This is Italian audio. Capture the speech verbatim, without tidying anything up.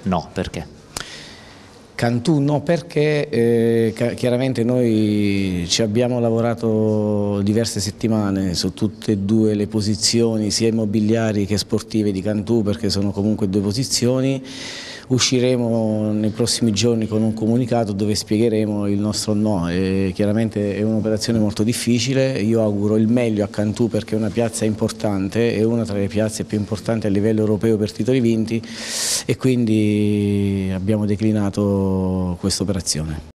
no, perché? Cantù no, perché eh, chiaramente noi ci abbiamo lavorato diverse settimane su tutte e due le posizioni, sia immobiliari che sportive di Cantù, perché sono comunque due posizioni. Usciremo nei prossimi giorni con un comunicato dove spiegheremo il nostro no. E chiaramente è un'operazione molto difficile, io auguro il meglio a Cantù perché è una piazza importante, è una tra le piazze più importanti a livello europeo per titoli vinti, e quindi abbiamo declinato questa operazione.